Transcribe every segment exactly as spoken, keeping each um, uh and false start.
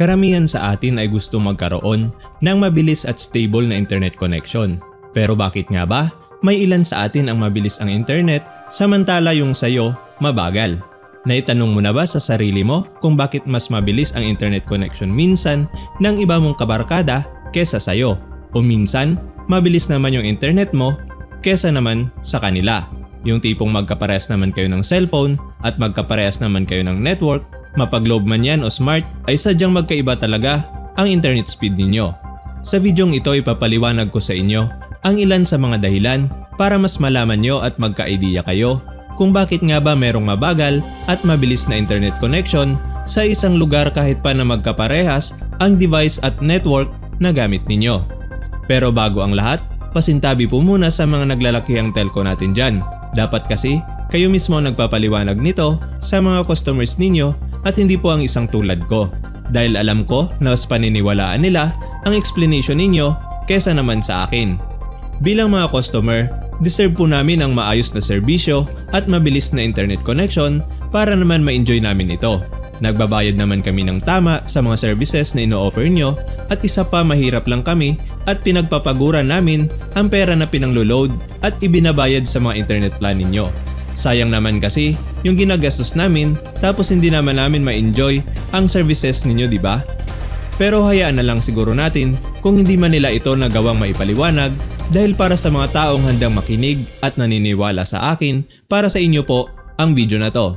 Karamihan sa atin ay gusto magkaroon ng mabilis at stable na internet connection. Pero bakit nga ba may ilan sa atin ang mabilis ang internet samantala yung sayo mabagal? Naitanong mo na ba sa sarili mo kung bakit mas mabilis ang internet connection minsan ng iba mong kabarkada kesa sayo? O minsan, mabilis naman yung internet mo kesa naman sa kanila. Yung tipong magkaparehas naman kayo ng cellphone at magkaparehas naman kayo ng network, mapag-globe man yan o smart, ay sadyang magkaiba talaga ang internet speed ninyo. Sa videong ito ipapaliwanag ko sa inyo ang ilan sa mga dahilan para mas malaman nyo at magka-idea kayo kung bakit nga ba merong mabagal at mabilis na internet connection sa isang lugar kahit pa na magkaparehas ang device at network na gamit ninyo. Pero bago ang lahat, pasintabi po muna sa mga naglalakihang telco natin dyan. Dapat kasi kayo mismo ang nagpapaliwanag nito sa mga customers ninyo at hindi po ang isang tulad ko. Dahil alam ko na mas paniniwalaan nila ang explanation ninyo kesa naman sa akin. Bilang mga customer, deserve po namin ang maayos na serbisyo at mabilis na internet connection para naman ma-enjoy namin ito. Nagbabayad naman kami ng tama sa mga services na ino-offer nyo at isa pa mahirap lang kami at pinagpapaguran namin ang pera na pinanglo-load at ibinabayad sa mga internet plan ninyo. Sayang naman kasi yung ginagastos namin tapos hindi naman namin ma-enjoy ang services ninyo, di ba? Pero hayaan na lang siguro natin kung hindi man nila ito nagawang maipaliwanag dahil para sa mga taong handang makinig at naniniwala sa akin, para sa inyo po ang video na to.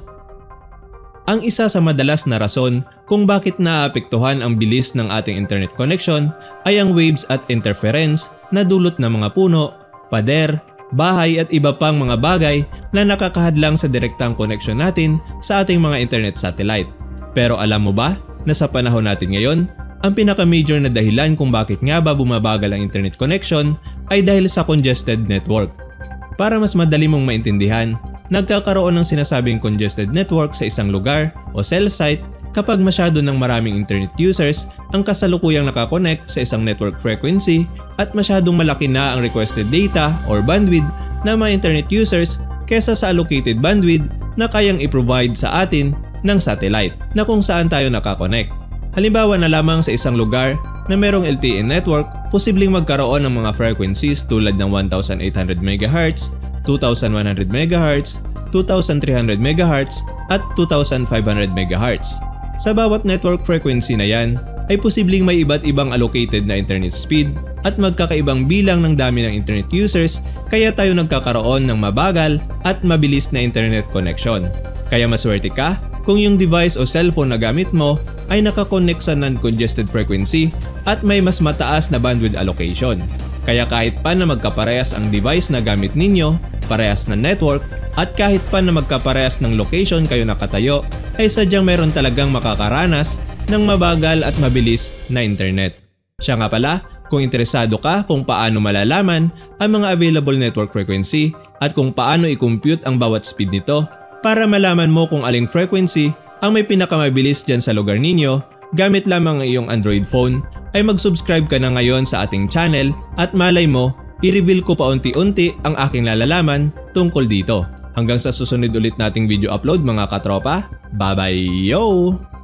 Ang isa sa madalas na rason kung bakit naaapektuhan ang bilis ng ating internet connection ay ang waves at interference na dulot ng mga puno, pader, bahay at iba pang mga bagay na nakakahadlang sa direktang connection natin sa ating mga internet satellite. Pero alam mo ba na sa panahon natin ngayon, ang pinaka-major na dahilan kung bakit nga ba bumabagal ang internet connection ay dahil sa congested network. Para mas madali mong maintindihan, nagkakaroon ng sinasabing congested network sa isang lugar o cell site kapag masyado ng maraming internet users ang kasalukuyang nakakonect sa isang network frequency at masyadong malaki na ang requested data or bandwidth na mga internet users kesa sa allocated bandwidth na kayang i-provide sa atin ng satellite na kung saan tayo nakakonect. Halimbawa na lamang sa isang lugar na merong L T E network, posibleng magkaroon ng mga frequencies tulad ng one thousand eight hundred megahertz, two thousand one hundred megahertz, two thousand three hundred megahertz at two thousand five hundred megahertz. Sa bawat network frequency na yan, ay posibleng may iba't ibang allocated na internet speed at magkakaibang bilang ng dami ng internet users kaya tayo nagkakaroon ng mabagal at mabilis na internet connection. Kaya maswerte ka kung yung device o cellphone na gamit mo ay nakakonect sa non-congested frequency at may mas mataas na bandwidth allocation. Kaya kahit pa na magkaparehas ang device na gamit ninyo, parehas na network, at kahit pa na magkaparehas ng location kayo nakatayo, ay sadyang meron talagang makakaranas ng mabagal at mabilis na internet. Siya nga pala, kung interesado ka kung paano malalaman ang mga available network frequency at kung paano i-compute ang bawat speed nito, para malaman mo kung aling frequency ang may pinakamabilis dyan sa lugar ninyo, gamit lamang ang iyong Android phone, ay mag-subscribe ka na ngayon sa ating channel at malay mo, i-reveal ko paunti-unti ang aking nalalaman tungkol dito. Hanggang sa susunod ulit nating video upload mga katropa, bye bye yo!